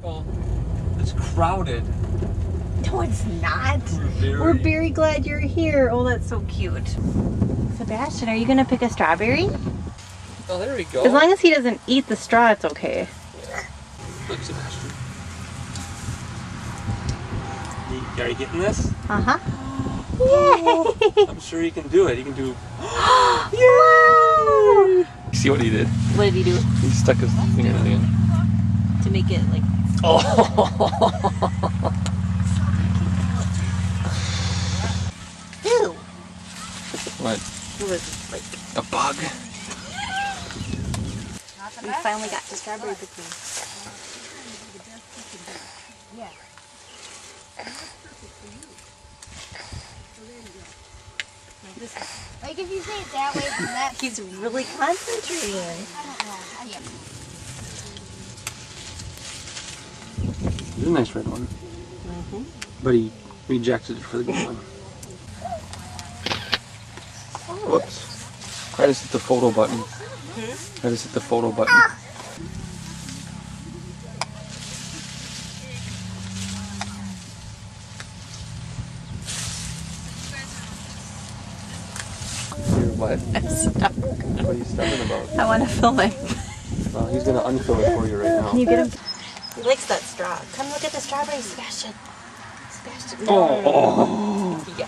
Well, it's crowded. No, it's not. We're very glad you're here. Oh, that's so cute. Sebastian, are you going to pick a strawberry? Oh, there we go. As long as he doesn't eat the straw, it's okay. Look, Sebastian. Are you getting this? Uh-huh. Oh, I'm sure he can do it. He can do... Yay! See what he did? What did he do? He stuck his finger in. To make it like... Oh! Ew! What? It was like... A bug? We finally got to strawberry picking. Yeah. Like if you say it that way, then that. He's really concentrating. I don't know. It's a nice red one. But he rejected it for the good one. Whoops. I just hit the photo button. I just hit the photo button. You're what? I'm stuck. What are you stubborn about? I want to film it. Well, he's going to unfill it for you right now. Can you get him? He likes that straw. Come look at the strawberry, Sebastian. Sebastian. Oh! Yeah.